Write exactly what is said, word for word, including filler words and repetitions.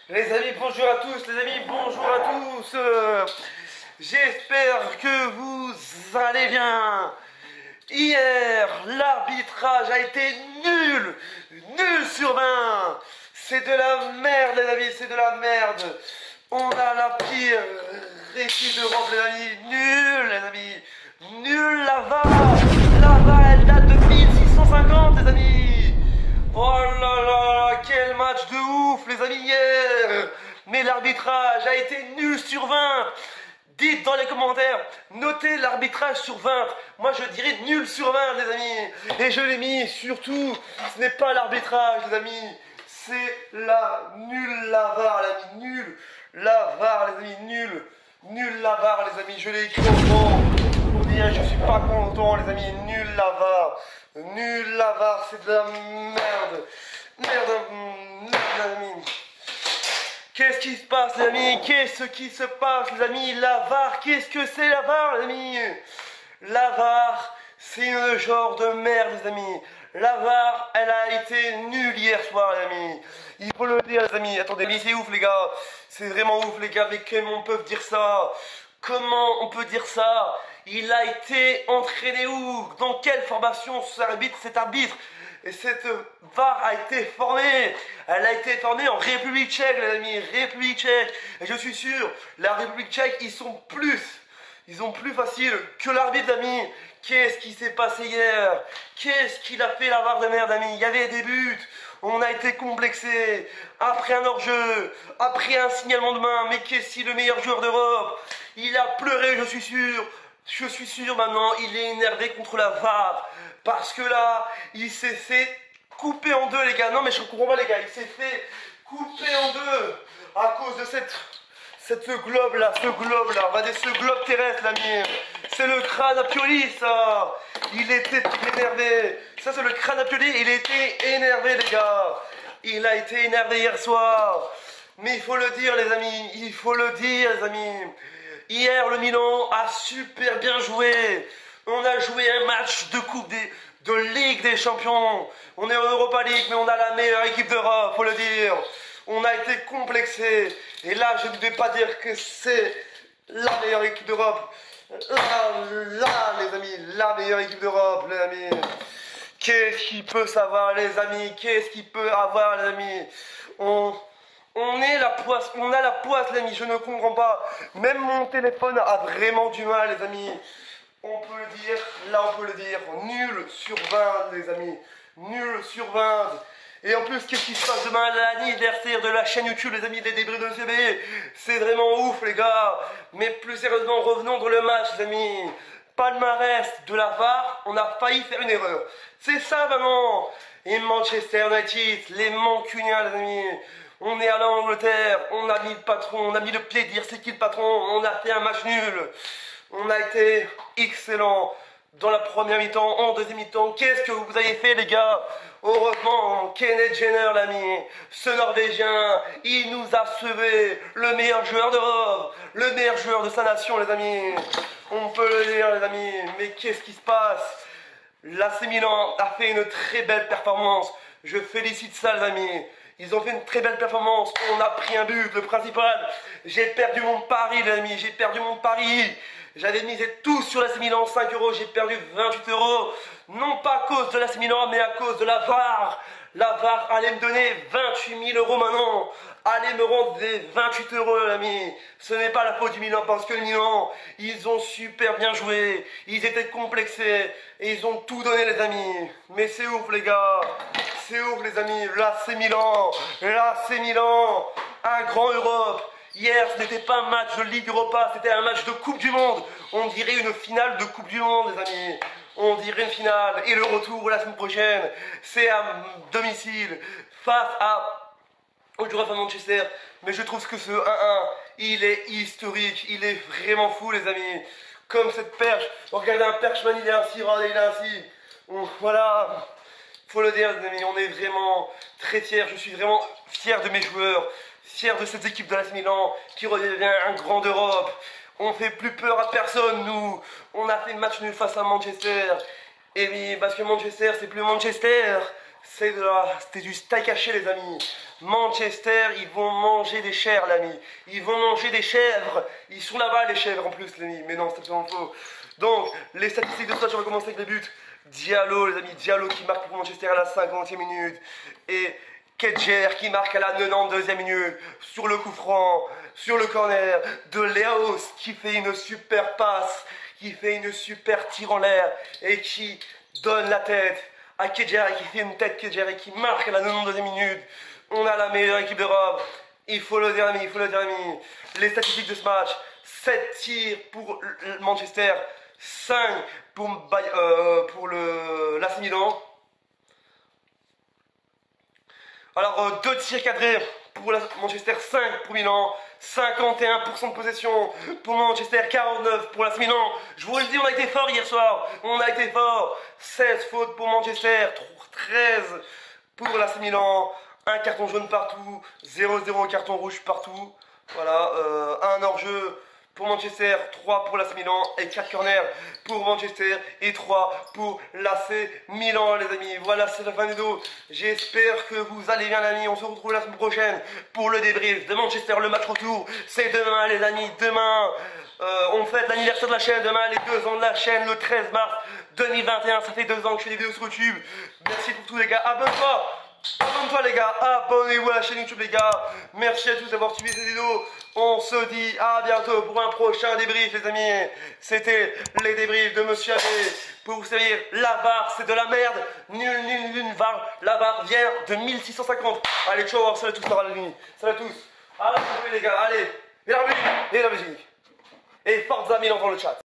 Les amis, bonjour à tous, les amis, bonjour à tous. Euh, J'espère que vous allez bien. Hier, l'arbitrage a été nul, nul sur vingt. C'est de la merde, les amis, c'est de la merde. On a la pire équipe d'Europe, les amis, nul, les amis, nul la V A R. La V A R, elle date de mille six cent cinquante, les amis. Oh là là, quel match de ouf, les amis, hier. Mais l'arbitrage a été nul sur vingt. Dites dans les commentaires, notez l'arbitrage sur vingt. Moi je dirais nul sur vingt, les amis. Et je l'ai mis, surtout, ce n'est pas l'arbitrage, les amis. C'est la nulle la V A R, les amis, nul. La V A R, les amis, nul. Nul la V A R, les amis, je l'ai écrit en grand. Pour dire, je suis pas content, les amis, nul la V A R. Nul la V A R, c'est de la merde. Merde, merde, les amis. Qu'est-ce qui se passe, les amis? Qu'est-ce qui se passe, les amis? La V A R, qu'est-ce que c'est la V A R, les amis? La V A R, c'est un genre de merde, les amis. La V A R, elle a été nulle hier soir, les amis. Il faut le dire, les amis. Attendez, mais c'est ouf, les gars. C'est vraiment ouf, les gars. Mais comment on peut dire ça? Comment on peut dire ça? Il a été entraîné où? Dans quelle formation cet arbitre, cet arbitre? Et cette V A R a été formée, elle a été formée en République tchèque, les amis, République tchèque. Et je suis sûr, la République tchèque, ils sont plus, ils ont plus facile que l'arbitre, amis. Qu'est-ce qui s'est passé hier? Qu'est-ce qu'il a fait la V A R de merde, amis? Il y avait des buts, on a été complexé, après un hors-jeu, après un signalement de main. Mais qu'est-ce que le meilleur joueur d'Europe? Il a pleuré, je suis sûr. Je suis sûr maintenant, il est énervé contre la V A R. Parce que là, il s'est fait couper en deux, les gars. Non, mais je ne comprends pas, les gars. Il s'est fait couper en deux à cause de cette, cette globe-là, ce globe-là. On va dire ce globe terrestre, l'ami. C'est le crâne à Pioli, ça. Il était énervé. Ça, c'est le crâne à Pioli. Il était énervé, les gars. Il a été énervé hier soir. Mais il faut le dire, les amis. Il faut le dire, les amis. Hier, le Milan a super bien joué. On a joué un match de Coupe des, de Ligue des Champions. On est en Europa League, mais on a la meilleure équipe d'Europe, faut le dire. On a été complexé. Et là, je ne vais pas dire que c'est la meilleure équipe d'Europe. Là, là, les amis, la meilleure équipe d'Europe, les amis. Qu'est-ce qu'il peut savoir, les amis? Qu'est-ce qu'il peut avoir, les amis? On... On est la poisse, on a la poisse, les amis, je ne comprends pas. Même mon téléphone a vraiment du mal, les amis. On peut le dire, là on peut le dire, nul sur vingt, les amis. Nul sur vingt. Et en plus, qu'est-ce qui se passe demain? L'anniversaire de la chaîne YouTube, les amis, des débris de C B. C'est vraiment ouf, les gars. Mais plus sérieusement, revenons dans le match, les amis. Palmarès de la V A R, on a failli faire une erreur. C'est ça, vraiment. Et Manchester United, les Mancuniens, les amis. On est allé en Angleterre, on a mis le patron, on a mis le pied de dire c'est qui le patron, on a fait un match nul. On a été excellent dans la première mi-temps, en deuxième mi-temps. Qu'est-ce que vous avez fait, les gars? Heureusement, Kenneth Jenner, l'ami, ce Norvégien, il nous a sauvé, le meilleur joueur d'Europe, le meilleur joueur de sa nation, les amis. On peut le dire, les amis, mais qu'est-ce qui se passe? L'A C Milan a fait une très belle performance. Je félicite ça, les amis. Ils ont fait une très belle performance. On a pris un but, le principal. J'ai perdu mon pari, les amis. J'ai perdu mon pari. J'avais misé tout sur l'A C Milan, cinq euros. J'ai perdu vingt-huit euros. Non pas à cause de l'A C Milan, mais à cause de la V A R. La V A R allait me donner vingt-huit mille euros maintenant. Allez me rendre des vingt-huit euros, l'ami. Ce n'est pas la faute du Milan, parce que le Milan, ils ont super bien joué. Ils étaient complexés. Et ils ont tout donné, les amis. Mais c'est ouf, les gars. C'est ouf, les amis. L'A C Milan. L'A C Milan. Un grand Europe. Hier, ce n'était pas un match de Ligue Europa. C'était un match de Coupe du Monde. On dirait une finale de Coupe du Monde, les amis. On dirait une finale. Et le retour la semaine prochaine, c'est à domicile. Face à... au joueur de Manchester. Mais je trouve que ce un un, il est historique. Il est vraiment fou, les amis. Comme cette perche. Regardez un perchman, il est ainsi. Regardez, il est ainsi. On, voilà. Faut le dire, les amis, on est vraiment très fiers. Je suis vraiment fier de mes joueurs, fier de cette équipe de l'A C Milan qui redevient un grand d'Europe. On fait plus peur à personne, nous. On a fait le match nul face à Manchester. Et oui, parce que Manchester, c'est plus Manchester. C'est de la... C'était du steak haché, les amis. Manchester, ils vont manger des chèvres, l'ami. Ils vont manger des chèvres. Ils sont là-bas, les chèvres, en plus, l'ami. Mais non, c'est absolument faux. Donc, les statistiques de ce match, on va commencer avec les buts. Diallo, les amis, Diallo qui marque pour Manchester à la cinquantième minute. Et Kedjer qui marque à la quatre-vingt-deuxième minute. Sur le coup franc, sur le corner de Leaos qui fait une super passe, qui fait une super tir en l'air et qui donne la tête à Kedjer, qui fait une tête Kedjer et qui marque à la quatre-vingt-deuxième minute. On a la meilleure équipe d'Europe. Il faut le dire, ami, il faut le dire, ami. Les statistiques de ce match: sept tirs pour Manchester, cinq pour, euh, pour le l'A C Milan. Alors, euh, deux tirs cadrés pour la, Manchester, cinq pour Milan, cinquante et un pour cent de possession pour Manchester, quarante-neuf pour l'A C Milan. Je vous le dis, on a été fort hier soir, on a été fort. seize fautes pour Manchester, treize pour l'A C Milan, un carton jaune partout, zéro zéro carton rouge partout. Voilà, euh, un hors-jeu pour Manchester, trois pour l'A C Milan et quatre corners pour Manchester et trois pour l'A C Milan, les amis. Voilà, c'est la fin du vidéo. J'espère que vous allez bien, les amis. On se retrouve la semaine prochaine pour le débrief de Manchester, le match retour. C'est demain, les amis, demain. Euh, on fête l'anniversaire de la chaîne, demain les deux ans de la chaîne, le treize mars deux mille vingt et un. Ça fait deux ans que je fais des vidéos sur YouTube. Merci pour tout, les gars. Abonne-toi. Abonne-toi, les gars, abonnez-vous à la chaîne YouTube, les gars. Merci à tous d'avoir suivi cette vidéo. On se dit à bientôt pour un prochain débrief, les amis. C'était les débriefs de Monsieur Abbé. Pour vous servir, la V A R, c'est de la merde. Nul, nul, nul, V A R. La V A R vient de mille six cent cinquante. Allez, ciao, salut à tous, par la nuit. Salut à tous. Allez, les gars, allez. Et la musique, et la musique. Et Forza Milan dans le chat.